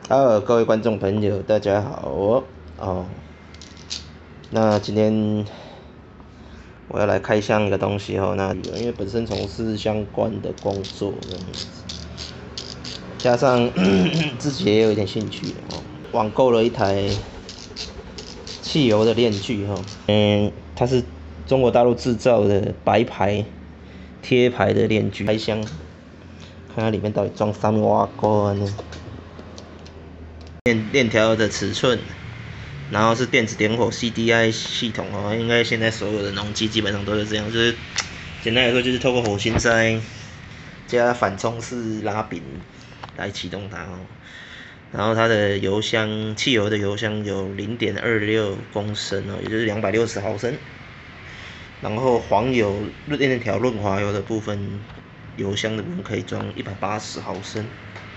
各位观众朋友，大家好那今天我要来开箱一个东西那因为本身从事相关的工作这样子，加上自己也有一点兴趣网购了一台汽油的链锯它是中国大陆制造的白牌贴牌的链锯，开箱看它里面到底装啥挖沟呢？链条的尺寸，然后是电子点火 CDI 系统应该现在所有的农机基本上都是这样，就是简单来说就是透过火星塞加反冲式拉柄来启动它然后它的油箱，汽油的油箱有 0.26 公升也就是260毫升。然后黄油链条润滑油的部分，油箱的部分可以装180毫升。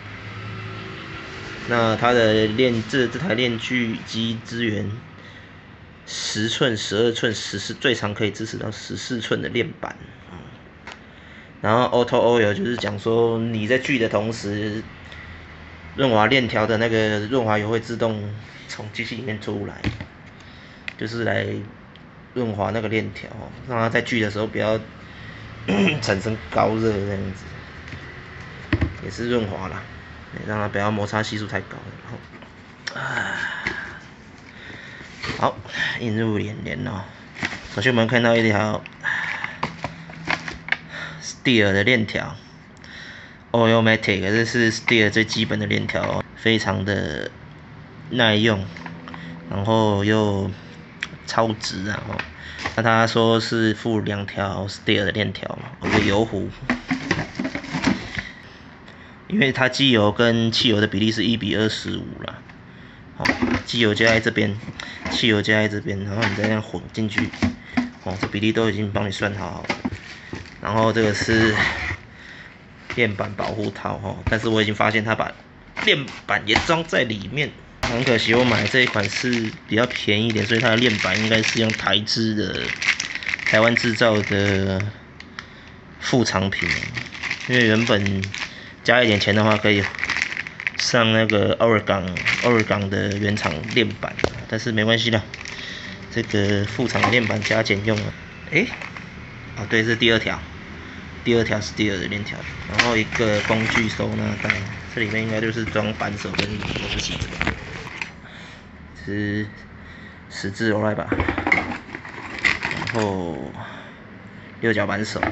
那它的这台链锯机支援10寸、12寸、最长可以支持到14寸的链板。然后 Auto Oil 就是讲说你在锯的同时，润滑链条的那个润滑油会自动从机器里面出来，就是来润滑那个链条让它在锯的时候不要产生高热这样子，也是润滑啦。让它不要摩擦系数太高。好，映入眼帘首先我们看到一条 Steel 的链条 ，Oilmatic， 这是 Steel 最基本的链条非常的耐用，然后又超值那他说是附2条 Steel 的链条一个油壶。因为它机油跟汽油的比例是1:25啦，机油加在这边，汽油加在这边，然后你再这样混进去，这比例都已经帮你算好了。然后这个是链板保护套但是我已经发现它把链板也装在里面，很可惜我买这一款是比较便宜一点，所以它的链板应该是用台湾制造的副产品，因为原本加一点钱的话，可以上那个Oregon的原厂链板，但是没关系啦，这个副厂的链板加减用了。对，这是第二条是第二的链条，然后一个工具收纳袋，这里面应该就是装扳手跟东西的吧，是10字螺来吧，然后6角扳手。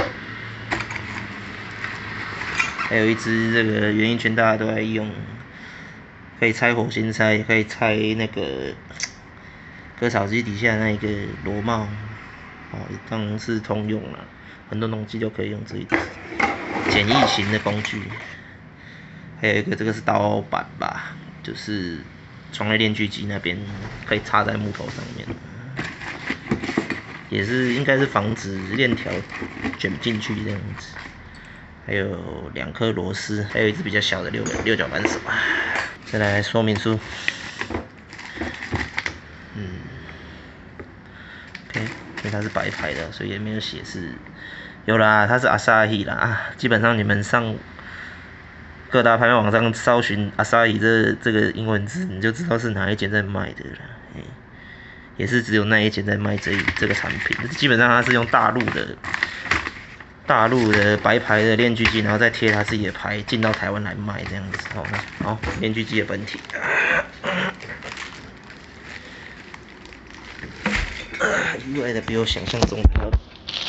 还有一支这个圆印圈，大家都在用，可以拆火星塞，也可以拆那个割草机底下那个螺帽，当然是通用啦，很多农机都可以用这一支简易型的工具。还有一个这个是刀板吧，就是装在链锯机那边，可以插在木头上面，也是应该是防止链条卷进去这样子。还有2颗螺丝，还有一只比较小的六角扳手。再来说明书，OK， 因为它是白牌的，所以也没有写是，有啦，它是 Asahi 啦基本上你们上各大拍卖网上搜寻 Asahi 这个英文字，你就知道是哪一间在卖的啦。也是只有那一间在卖这个产品，基本上它是用大陆的白牌的链锯机，然后再贴它自己的牌进到台湾来卖这样子好，链锯机的本体，意外的比我想象中还要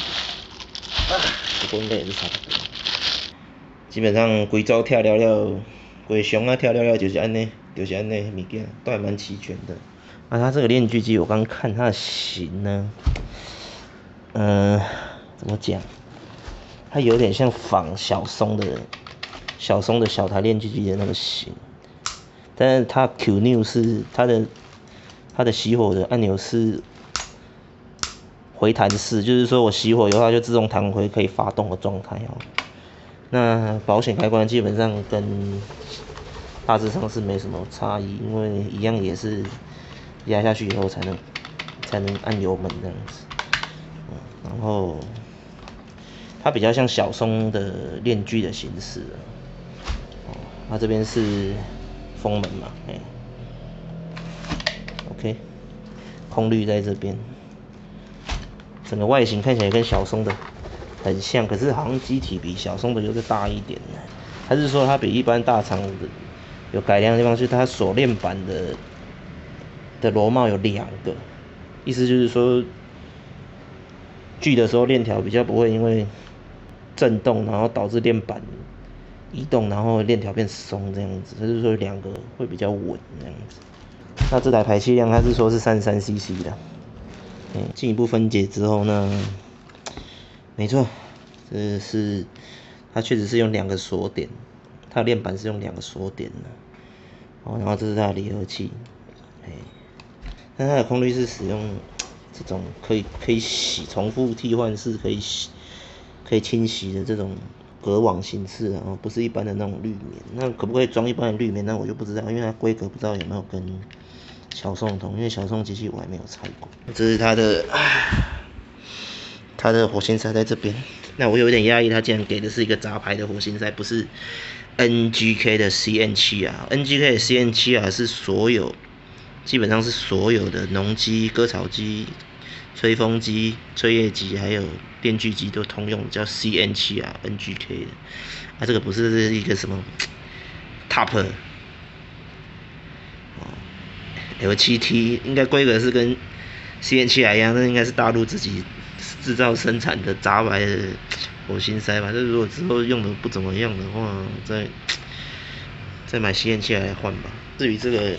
不过应该也是差不多。基本上规组拆了，规箱拆了就是安尼物件都还蛮齐全的。它这个链锯机我刚看它的型呢，怎么讲？它有点像仿小松的小台链锯机的那个型，但是它 Q-New 是它的熄火的按钮是回弹式，就是说我熄火以后它就自动弹回可以发动的状态那保险开关基本上跟大致上是没什么差异，因为一样也是压下去以后才能按油门这样子，然后。它比较像小松的链锯的形式它这边是风门嘛，OK， 空滤在这边，整个外形看起来跟小松的很像，可是好像机体比小松的又再大一点。还是说它比一般大厂的有改良的地方，就是它锁链板的螺帽有2个，意思就是说锯的时候链条比较不会因为震动，然后导致链板移动，然后链条变松这样子，就是说2个会比较稳这样子。那这台排气量它是说是33cc 的，进一步分解之后呢，没错，这是它确实是用2个锁点，它的链板是用2个锁点的，然后这是它的离合器，但它的空滤是使用这种可以洗重复替换式可以清洗的这种隔网形式，然后不是一般的那种滤棉。那可不可以装一般的滤棉？那我就不知道，因为它规格不知道有没有跟小宋同，因为小宋机器我还没有拆过。这是它的活性塞在这边。那我有点压抑，它竟然给的是一个杂牌的活性塞，不是 NGK 的 CN7R。NGK 的 CN7R 是基本上是所有的农机、割草机、吹风机、吹叶机还有电锯机都通用，叫 CN7R NGK 的。这个不是一个什么 Top L7T， 应该规格是跟 CN7R 一样，那应该是大陆自己制造生产的杂牌的活性塞吧。如果之后用的不怎么样的话，再买 CN7R 来换吧。至于这个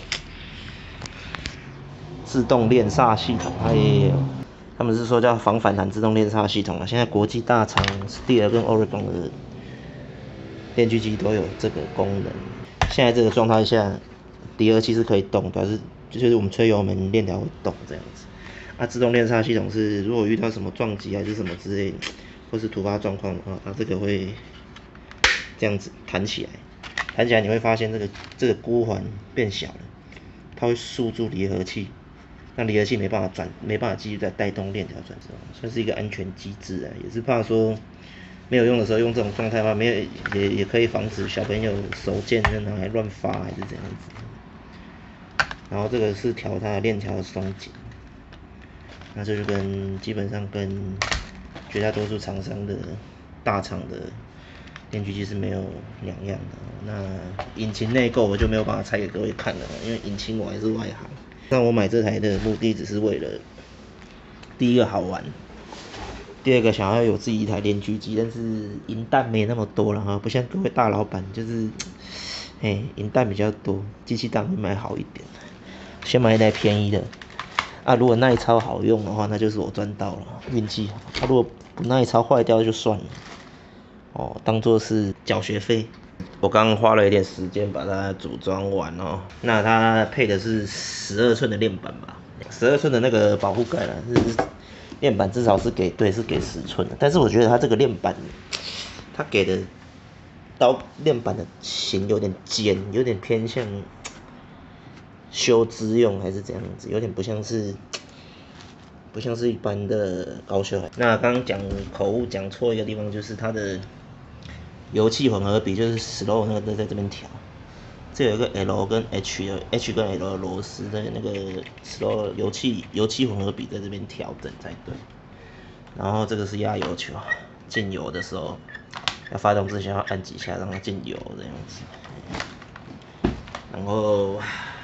自动链刹系统，它也有，他们是说叫防反弹自动链刹系统啊。现在国际大厂 Steel 跟 Oregon 的电锯机都有这个功能。现在这个状态下，离合器是可以动，表示就是我们吹油门链条会动这样子。自动链刹系统是如果遇到什么撞击还是什么之类，或是突发状况的话，它这个会这样子弹起来。弹起来你会发现这个箍环变小了，它会束住离合器，让离合器没办法继续再带动链条转，算是一个安全机制啊。也是怕说没有用的时候用这种状态的话，也可以防止小朋友手贱拿来乱发还是怎样子。然后这个是调它的链条的松紧，那这就基本上跟绝大多数厂商的大厂的电锯机是没有两样的。那引擎内构我就没有办法拆给各位看了，因为引擎我还是外行。那我买这台的目的只是为了第一个好玩，第二个想要有自己一台电锯机，但是银弹没那么多了哈，不像各位大老板就是银弹比较多，机器档会买好一点，先买一台便宜的。如果耐操好用的话，那就是我赚到了，运气好。如果不耐操坏掉就算了，当做是缴学费。我刚刚花了一点时间把它组装完哦。那它配的是12寸的链板吧，12寸的那个保护盖啦，链板至少是给10寸的。但是我觉得它这个链板，它给的链板的型有点尖，有点偏向修枝用还是怎样子，有点不像是一般的高修。那刚刚讲口误讲错一个地方，就是它的油气混合比，就是 slow 那个在这边调，这有一个 L 跟 H 跟 L 的螺丝的那个 slow 油气混合比在这边调整才对。然后这个是压油球，进油的时候要发动之前要按几下让它进油这样子。然后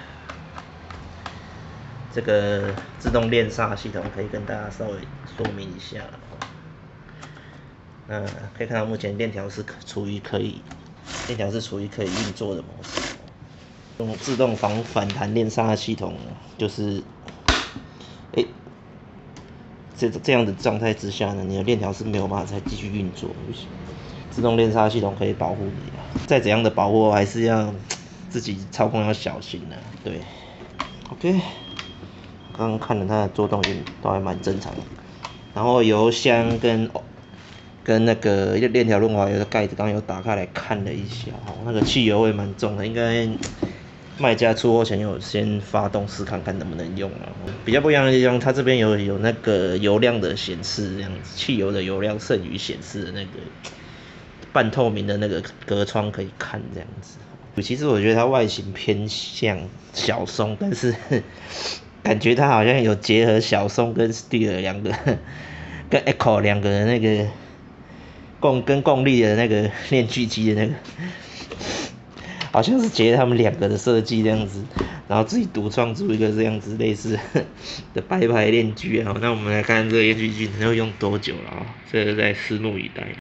这个自动链刹系统可以跟大家稍微说明一下。那可以看到目前链条是处于可以运作的模式。用自动防反弹链刹系统，就是这样的状态之下呢，你的链条是没有办法再继续运作，不行。自动链刹系统可以保护你再怎样的保护还是要自己操控要小心对 ，OK。刚刚看了它的作动运都还蛮正常的。然后油箱跟那个链条润滑油的盖子刚刚有打开来看了一下，那个汽油味蛮重的，应该卖家出货前有先发动试看看能不能用比较不一样的地方，它这边有那个油量的显示，这样子，汽油的油量剩余显示的那个半透明的那个隔窗可以看这样子。 其实我觉得它外形偏向小松，但是感觉它好像有结合小松跟 Steel 两个，跟 Echo 两个的那个共力的那个链锯机的那个，好像是结合他们两个的设计这样子，然后自己独创出一个这样子类似的白牌链锯啊。那我们来看这个链锯机能够用多久了啊？这个在拭目以待。